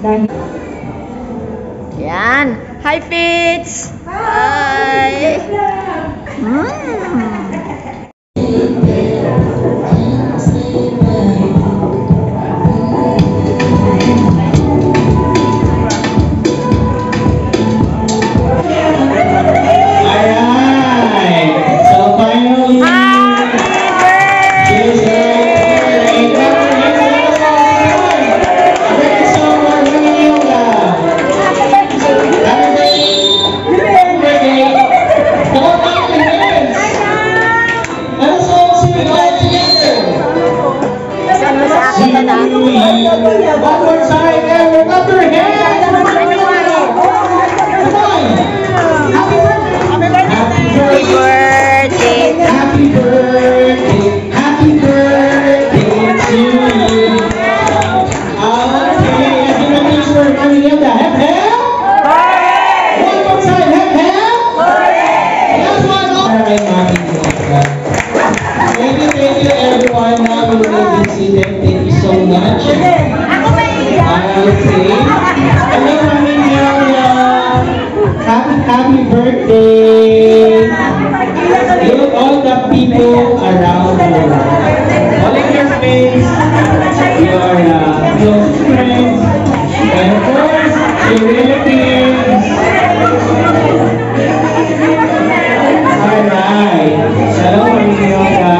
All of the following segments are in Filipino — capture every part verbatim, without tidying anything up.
Dahil... Yan. Hi, Fitz! Hi! Mm. Happy birthday! Look all the people around you. All of your friends, your uh, close friends, and of course, your relatives. Alright. Hello, Maria.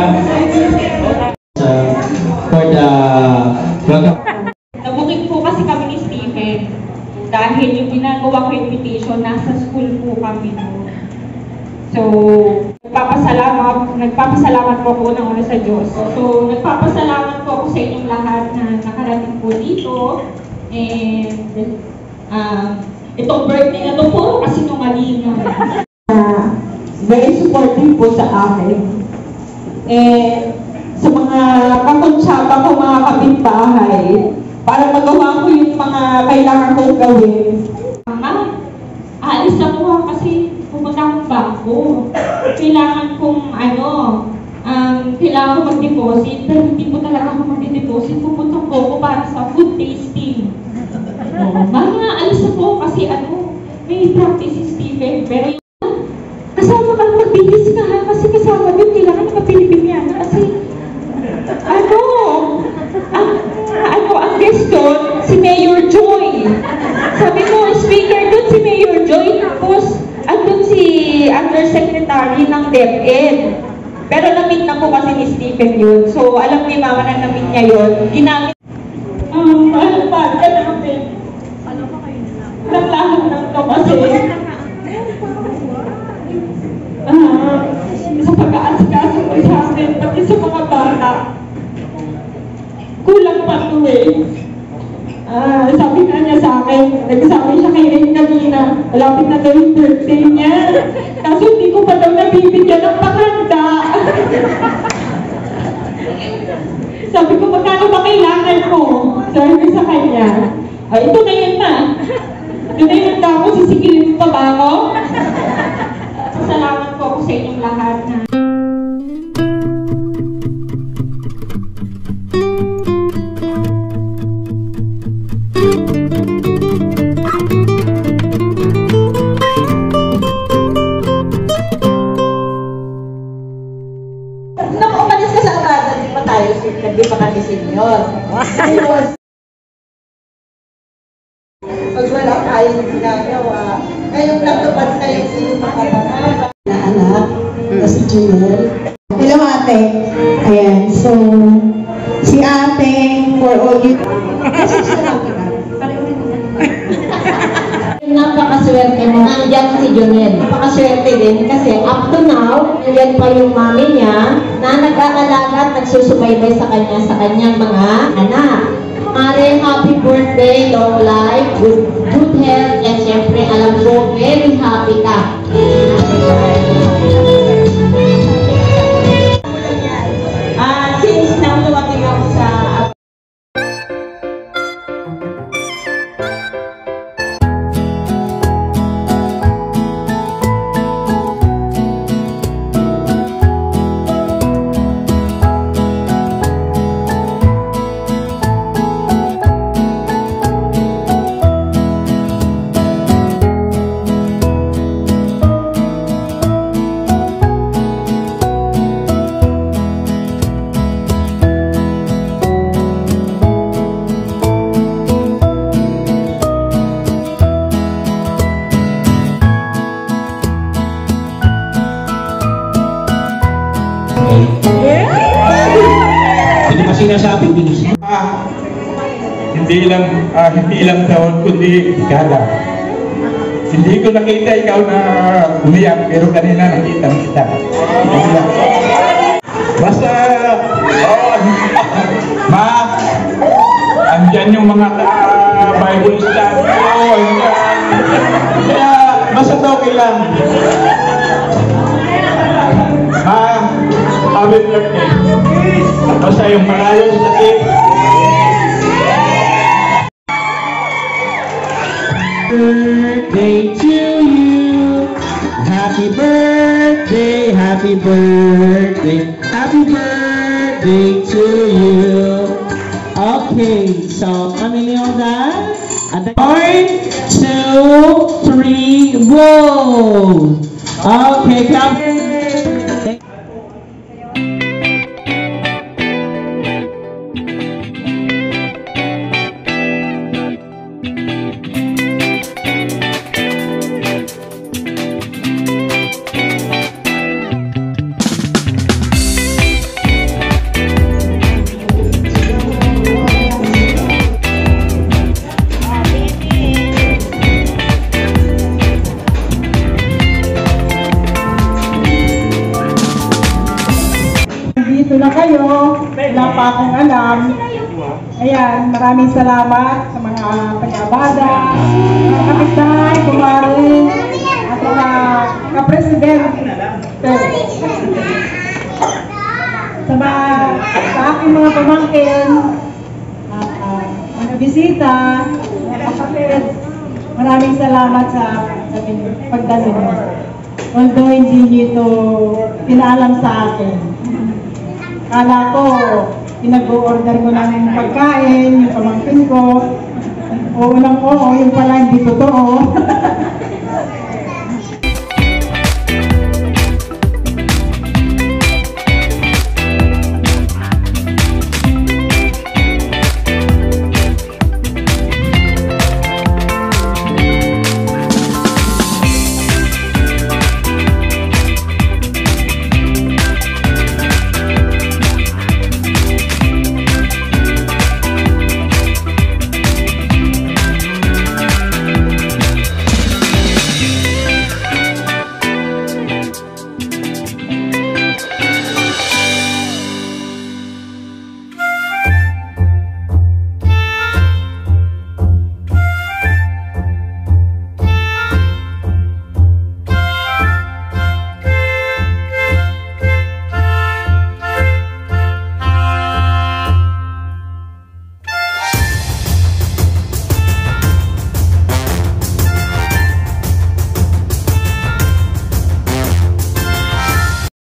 For the welcome. Nabuking po kasi kami ni Stephen. Dahil yung ginagawa ko invitation, nasa school po kami no. So, nagpapasalamat, nagpapasalamat po ako ng una sa Diyos. So, nagpapasalamat po ako sa inyong lahat na nakarating po dito. And, uh, itong birthday na to po, kasi nungalingan. Uh, very supportive po sa akin. And, sa mga kakonsyapa ko, mga kapitbahay, para magawa ko yung mga kailangan kong gawin. Mama, aalis ako ha, kasi pumunta akong bangko. Kailangan kong ano, um, kailangan ko mag-deposit, pero hindi po talaga ako mag-deposit. Pupunta ko ako para sa food tasting. Oh, Mama, aalis ako kasi ano, may practice si Stephen, pero yung kasama ka mag-bihis ka ha, kasi kasama yun, kailangan nakapilipimyana kasi ano, ang ano, ang guest doon, si Mayor Joy. Sabi ko, speaker doon si Mayor Joy, tapos andun si Undersecretary ng DepEd. Pero na-meet na po kasi ni Stephen yun. So, alam ni Mama na na-meet niya yun. Ginamit. Um, mahal pa, ka namin. Ano pa kayo na? Walang lahat ng to kasi. Uh, sa pag-aasikaso ko sa akin, pati sa mga bata. Kulang pa ito eh. Ah, sabi nga niya sa akin, nagsasabi siya kay Ed kanina, malapit na daw yung birthday niya. Kaso hindi ko pa daw nabibigyan ng pakanda. Sabi ko, magkano ba kailangan mo? Sabi ko sa kanya, ah, ito na yun na. Ito na yun na ako, sisigilin mo pa ba ako? Salamat po ako sa inyong lahat na hindi pa kami senior. Pag wala tayong ginagawa, ngayong natupad na yung sino makapangarap. Na anak, na si Junel. Hello ate. Ayan, so, si ate, for all you... Napakaswerte mo. Nandiyan si Junel. Napakaswerte din kasi up to now, nandiyan pa yung mami niya na nag-aalaga at nagsusubaybay sa kanya sa kanyang mga anak. Mare, happy birthday, long life, good, good health, and syempre alam ko, very happy ka. Ah, since nang dumating ako sa hindi lang ah, hindi lang taon kundi dekada. Hindi ko nakita ikaw na umiyak, pero kanina nakita kita. Basta, oh, ma, andyan yung mga uh, Bible study ko, andyan. Kaya, basta okay lang. Ma, happy birthday. Basta yung malayos sakit. Birthday to you. Happy birthday, happy birthday, happy birthday to you. Okay, so kami niyo na. One, two, three, roll. Okay, clap. Dito na kayo, wala pa akong alam. Ayan, maraming salamat sa mga taga-abada, mga kapitbahay, kumari, at mga kapresidente. Sa mga, sa aking mga pamangkin, at uh, mga bisita, mga kapatid, maraming salamat sa, sa pagdalo niyo. Although hindi niyo ito pinaalam sa akin. Kala ko, pinag-o-order ko ng pagkain, yung pamangkin ko. Oo lang oo, yung pala hindi totoo.